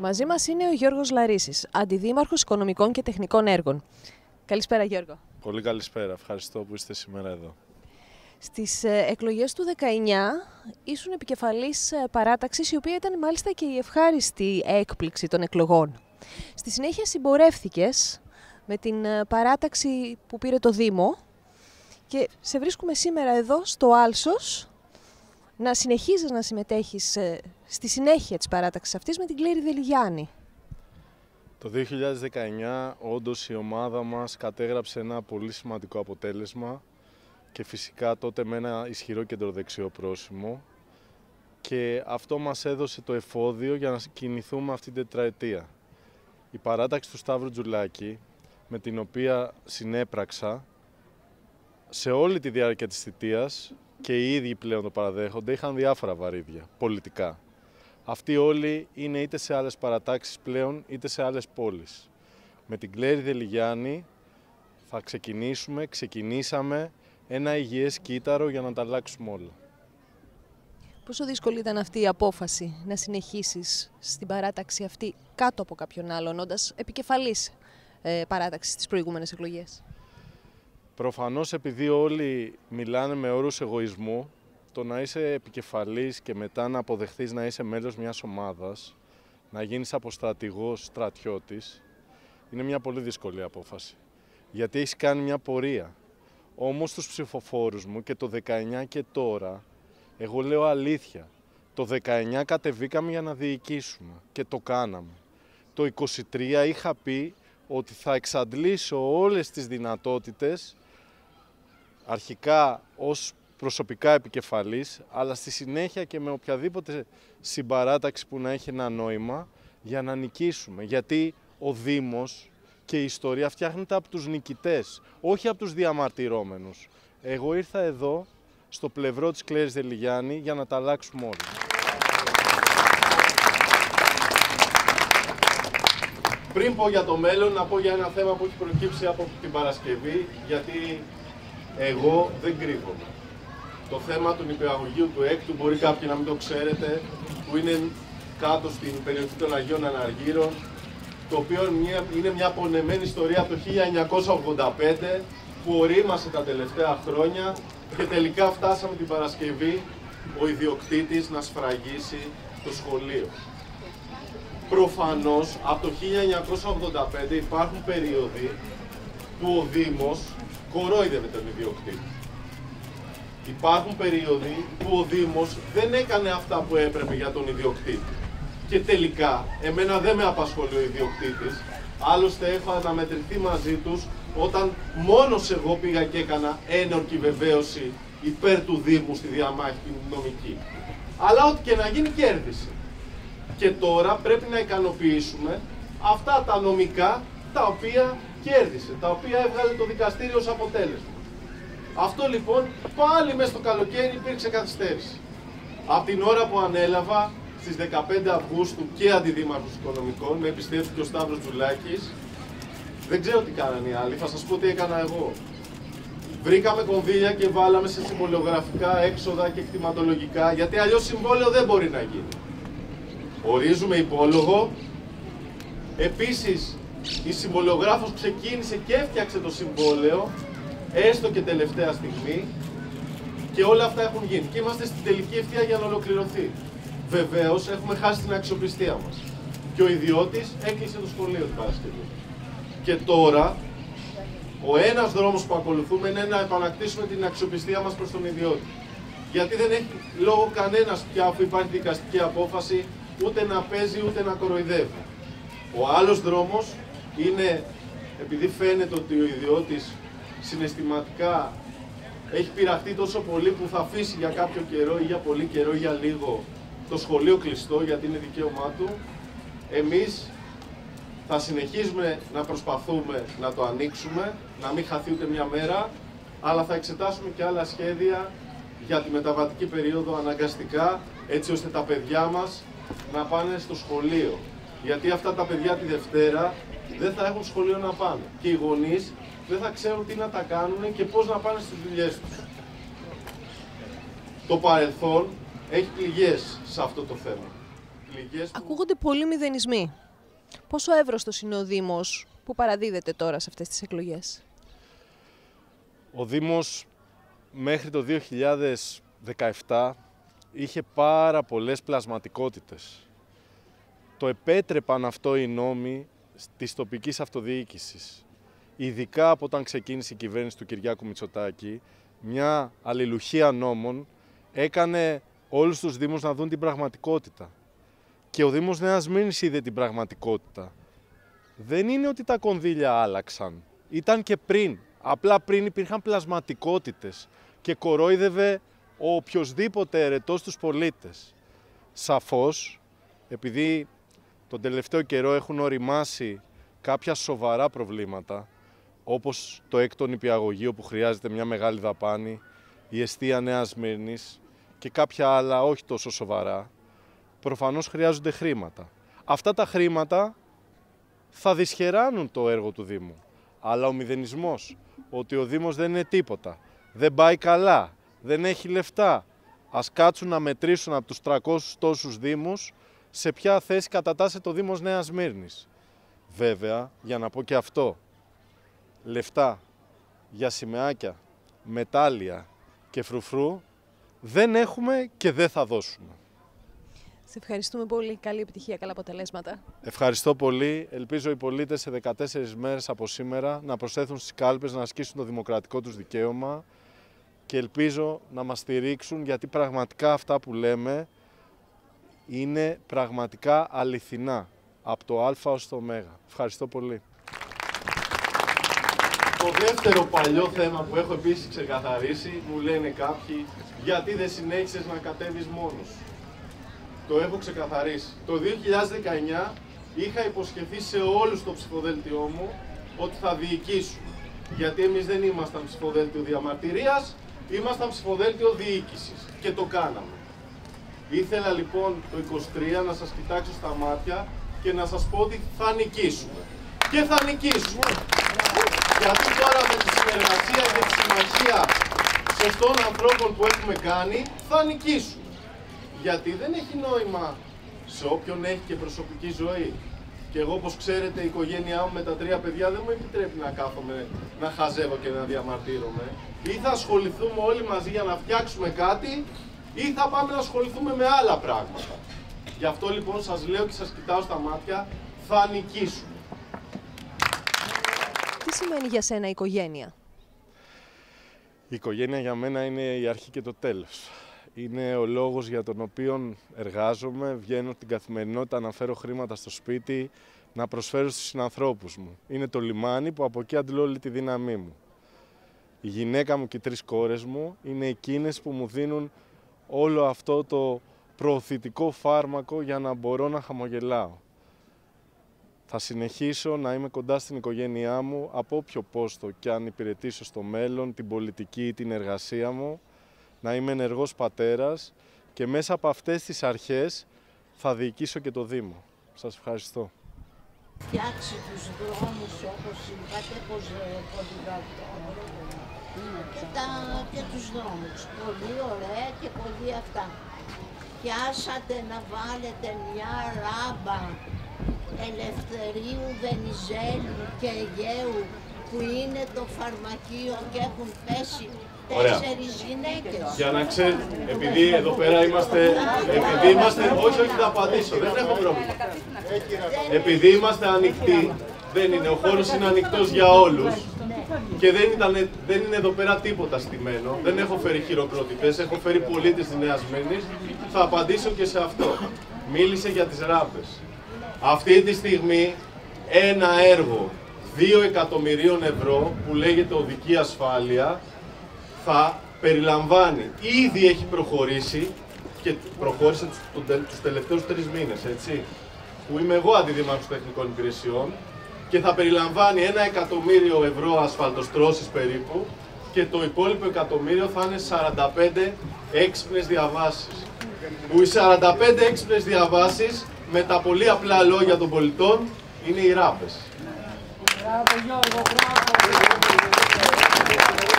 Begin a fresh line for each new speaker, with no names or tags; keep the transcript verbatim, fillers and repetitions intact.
Μαζί μας είναι ο Γιώργος Λαρίσης, Αντιδήμαρχος Οικονομικών και Τεχνικών Έργων. Καλησπέρα, Γιώργο.
Πολύ καλησπέρα. Ευχαριστώ που είστε σήμερα εδώ.
Στις εκλογές του δεκαεννιά ήσουν επικεφαλής παράταξης, η οποία ήταν μάλιστα και η ευχάριστη έκπληξη των εκλογών. Στη συνέχεια συμπορεύθηκες με την παράταξη που πήρε το Δήμο και σε βρίσκουμε σήμερα εδώ στο Άλσος να συνεχίζεις να συμμετέχεις στη συνέχεια της παράταξης αυτής με την Κλέρη Δελιγιάννη.
Το δύο χιλιάδες δεκαεννιά όντως η ομάδα μας κατέγραψε ένα πολύ σημαντικό αποτέλεσμα και φυσικά τότε με ένα ισχυρό κεντροδεξιό πρόσημο, και αυτό μας έδωσε το εφόδιο για να κινηθούμε αυτή την τετραετία. Η παράταξη του Σταύρου Τζουλάκη, με την οποία συνέπραξα σε όλη τη διάρκεια της θητείας, και οι ίδιοι πλέον το παραδέχονται, είχαν διάφορα βαρύδια πολιτικά. Αυτοί όλοι είναι είτε σε άλλες παρατάξεις πλέον, είτε σε άλλες πόλεις. Με την Κλέρη Δελιγιάννη θα ξεκινήσουμε, ξεκινήσαμε ένα υγιές κύτταρο για να τα αλλάξουμε όλα.
Πόσο δύσκολη ήταν αυτή η απόφαση να συνεχίσεις στην παράταξη αυτή κάτω από κάποιον άλλον, όντας επικεφαλής ε, παράταξης στις προηγούμενες εκλογές?
Προφανώς, επειδή όλοι μιλάνε με όρους εγωισμού, το να είσαι επικεφαλής και μετά να αποδεχθείς να είσαι μέλος μιας ομάδας, να γίνεις αποστρατηγός, στρατιώτης, είναι μια πολύ δύσκολη απόφαση. Γιατί έχεις κάνει μια πορεία. Όμως τους ψηφοφόρους μου και το δεκαεννιά και τώρα, εγώ λέω αλήθεια, το δεκαεννιά κατεβήκαμε για να διοικήσουμε και το κάναμε. Το είκοσι τρία είχα πει ότι θα εξαντλήσω όλες τις δυνατότητες, αρχικά ως προσωπικά επικεφαλής, αλλά στη συνέχεια και με οποιαδήποτε συμπαράταξη που να έχει ένα νόημα, για να νικήσουμε. Γιατί ο Δήμος και η ιστορία φτιάχνεται από τους νικητές, όχι από τους διαμαρτυρόμενους. Εγώ ήρθα εδώ, στο πλευρό της Κλέρης Δελιγιάννη, για να τα αλλάξουμε όλα. Πριν πω για το μέλλον, να πω για ένα θέμα που έχει προκύψει από την Παρασκευή, γιατί εγώ δεν κρύβομαι. Το θέμα του νηπιαγωγείου του έκτου, μπορεί κάποιοι να μην το ξέρετε, που είναι κάτω στην περιοχή των Αγίων Αναργύρων, το οποίο είναι μια πονεμένη ιστορία από το χίλια εννιακόσια ογδόντα πέντε, που ορίμασε τα τελευταία χρόνια, και τελικά φτάσαμε την Παρασκευή ο ιδιοκτήτης να σφραγίσει το σχολείο. Προφανώς, από το χίλια εννιακόσια ογδόντα πέντε υπάρχουν περίοδοι που ο Δήμος κορόιδευε τον ιδιοκτήτη. Υπάρχουν περίοδοι που ο Δήμος δεν έκανε αυτά που έπρεπε για τον ιδιοκτήτη. Και τελικά, εμένα δεν με απασχολεί ο ιδιοκτήτης, άλλωστε έχω αναμετρηθεί μαζί τους όταν μόνος εγώ πήγα και έκανα ένορκη βεβαίωση υπέρ του Δήμου στη διαμάχη την νομική. Αλλά ό,τι και να γίνει, κέρδισε. Και τώρα πρέπει να ικανοποιήσουμε αυτά τα νομικά τα οποία κέρδισε, τα οποία έβγαλε το δικαστήριο ως αποτέλεσμα. Αυτό λοιπόν πάλι μέσα στο καλοκαίρι υπήρξε καθυστέρηση. Από την ώρα που ανέλαβα στις δεκαπέντε Αυγούστου και Αντιδήμαρχος Οικονομικών, με εμπιστεύτηκε ο Σταύρος Τζουλάκης, δεν ξέρω τι κάνανε οι άλλοι, θα σας πω τι έκανα εγώ. Βρήκαμε κονδύλια και βάλαμε σε συμβολιογραφικά έξοδα και κτηματολογικά, γιατί αλλιώς συμβόλαιο δεν μπορεί να γίνει. Ορίζουμε υπόλογο. Επίσης, η συμβολιογράφος ξεκίνησε και έφτιαξε το συμβόλαιο, έστω και τελευταία στιγμή, και όλα αυτά έχουν γίνει. Και είμαστε στην τελική ευθεία για να ολοκληρωθεί. Βεβαίως, έχουμε χάσει την αξιοπιστία μας. Και ο ιδιώτης έκλεισε το σχολείο την Παρασκευή. Και τώρα, ο ένας δρόμος που ακολουθούμε είναι να επανακτήσουμε την αξιοπιστία μας προς τον ιδιώτη. Γιατί δεν έχει λόγο κανένας πια, αφού υπάρχει δικαστική απόφαση, ούτε να παίζει ούτε να κοροϊδεύει. Ο άλλος δρόμος είναι, επειδή φαίνεται ότι ο ιδιώτης συναισθηματικά έχει πειραχτεί τόσο πολύ που θα αφήσει για κάποιο καιρό ή για πολύ καιρό ή για λίγο το σχολείο κλειστό, γιατί είναι δικαίωμά του, εμείς θα συνεχίζουμε να προσπαθούμε να το ανοίξουμε, να μην χαθεί ούτε μια μέρα, αλλά θα εξετάσουμε και άλλα σχέδια για τη μεταβατική περίοδο αναγκαστικά, έτσι ώστε τα παιδιά μας να πάνε στο σχολείο. Γιατί αυτά τα παιδιά τη Δευτέρα δεν θα έχουν σχολείο να πάνε. Και οι γονείς δεν θα ξέρουν τι να τα κάνουν και πώς να πάνε στις δουλειές τους. Το παρελθόν έχει πληγές σε αυτό το θέμα. πληγές που...
Ακούγονται πολλοί μηδενισμοί. Πόσο εύρωστος είναι ο Δήμος που παραδίδεται τώρα σε αυτές τις εκλογές?
Ο Δήμος μέχρι το δύο χιλιάδες δεκαεπτά είχε πάρα πολλές πλασματικότητες. Το επέτρεπαν αυτό οι νόμοι της τοπικής αυτοδιοίκησης. Ειδικά από όταν ξεκίνησε η κυβέρνηση του Κυριάκου Μητσοτάκη, μια αλληλουχία νόμων έκανε όλους τους Δήμους να δουν την πραγματικότητα. Και ο Δήμος Νέας Σμύρνης είδε την πραγματικότητα. Δεν είναι ότι τα κονδύλια άλλαξαν. Ήταν και πριν. Απλά πριν υπήρχαν πλασματικότητες και κορόιδευε ο οποιοσδήποτε ερετός τους πολίτες. Σαφώς, επειδή τον τελευταίο καιρό έχουν οριμάσει κάποια σοβαρά προβλήματα, όπως το έκτο νηπιαγωγείο που χρειάζεται μια μεγάλη δαπάνη, η εστία Νέας Σμύρνης και κάποια άλλα όχι τόσο σοβαρά, προφανώς χρειάζονται χρήματα. Αυτά τα χρήματα θα δυσχεράνουν το έργο του Δήμου. Αλλά ο μηδενισμός, ότι ο Δήμος δεν είναι τίποτα, δεν πάει καλά, δεν έχει λεφτά, ας κάτσουν να μετρήσουν από τους τριακόσιους τόσους Δήμους σε ποια θέση κατατάσσεται ο Δήμος Νέας Σμύρνης. Βέβαια, για να πω και αυτό, λεφτά για σημαίακια, μετάλλια και φρουφρού δεν έχουμε και δεν θα δώσουμε.
Σε ευχαριστούμε πολύ. Καλή επιτυχία, καλά αποτελέσματα.
Ευχαριστώ πολύ. Ελπίζω οι πολίτες σε δεκατέσσερις μέρες από σήμερα να προσθέθουν στις κάλπες, να ασκήσουν το δημοκρατικό τους δικαίωμα και ελπίζω να μας στηρίξουν, γιατί πραγματικά αυτά που λέμε είναι πραγματικά αληθινά, από το Α ως το Ω. Ευχαριστώ πολύ.
Το δεύτερο παλιό θέμα που έχω επίσης ξεκαθαρίσει, μου λένε κάποιοι, γιατί δεν συνέχισες να κατέβεις μόνος. Το έχω ξεκαθαρίσει. Το δύο χιλιάδες δεκαεννιά είχα υποσχεθεί σε όλους το ψηφοδέλτιό μου ότι θα διοικήσουμε. Γιατί εμείς δεν ήμασταν ψηφοδέλτιο διαμαρτυρίας, ήμασταν ψηφοδέλτιο διοίκησης. Και το κάναμε. Ήθελα λοιπόν το είκοσι τρία να σας κοιτάξω στα μάτια και να σας πω ότι θα νικήσουμε. Και θα νικήσουμε. Γιατί τώρα με τη συνεργασία και τη συμμαχία σωστών ανθρώπων που έχουμε κάνει, θα νικήσουμε. Γιατί δεν έχει νόημα σε όποιον έχει και προσωπική ζωή. Και εγώ, όπως ξέρετε, η οικογένειά μου με τα τρία παιδιά δεν μου επιτρέπει να κάθομαι, να χαζεύω και να διαμαρτύρομαι. Ή θα ασχοληθούμε όλοι μαζί για να φτιάξουμε κάτι, ή θα πάμε να ασχοληθούμε με άλλα πράγματα. Γι' αυτό λοιπόν σας λέω και σας κοιτάω στα μάτια, θα νικήσουμε.
Τι σημαίνει για σένα η οικογένεια?
Η οικογένεια για μένα είναι η αρχή και το τέλος. Είναι ο λόγος για τον οποίο εργάζομαι, βγαίνω την καθημερινότητα να φέρω χρήματα στο σπίτι, να προσφέρω στους συνανθρώπους μου. Είναι το λιμάνι που από εκεί αντλώ όλη τη δύναμή μου. Η γυναίκα μου και οι τρεις κόρες μου είναι εκείνες που μου δίνουν όλο αυτό το προωθητικό φάρμακο για να μπορώ να χαμογελάω. Θα συνεχίσω να είμαι κοντά στην οικογένειά μου από όποιο πόστο και αν υπηρετήσω στο μέλλον, την πολιτική ή την εργασία μου, να είμαι ενεργός πατέρας και μέσα από αυτές τις αρχές θα διοικήσω και το Δήμο. Σας ευχαριστώ.
Φτιάξει τους δρόμους όπως είπατε, πως και, τα, και τους δρόμους. Πολύ ωραία και πολύ αυτά. Πιάσατε να βάλετε μια ράμπα Ελευθερίου, Βενιζέλου και Αιγαίου που είναι το φαρμακείο και έχουν πέσει τέσσερις γυναίκες.
Για να ξέρετε, επειδή εδώ πέρα είμαστε, επειδή είμαστε, όχι, όχι θα απαντήσω, δεν έχω πρόβλημα. Επειδή είμαστε ανοιχτοί, δεν είναι, ο χώρος είναι ανοιχτός για όλους και δεν, ήταν, δεν είναι εδώ πέρα τίποτα στημένο, δεν έχω φέρει χειροκροτητές, έχω φέρει πολίτες της Νέας Σμύρνης, θα απαντήσω και σε αυτό. Μίλησε για τις ράμπες. Αυτή τη στιγμή ένα έργο δύο εκατομμυρίων ευρώ που λέγεται οδική ασφάλεια θα περιλαμβάνει, ήδη έχει προχωρήσει και προχώρησε τους τελευταίους τρεις μήνες, έτσι, που είμαι εγώ αντιδήμαρχος τεχνικών υπηρεσιών και θα περιλαμβάνει ένα εκατομμύριο ευρώ ασφαλτοστρώσεις περίπου και το υπόλοιπο εκατομμύριο θα είναι σαράντα πέντε έξυπνες διαβάσεις. Που οι σαράντα πέντε έξυπνες διαβάσεις με τα πολύ απλά λόγια των πολιτών είναι οι ράπες.
Μπράβο Γιώργο, μπράβο.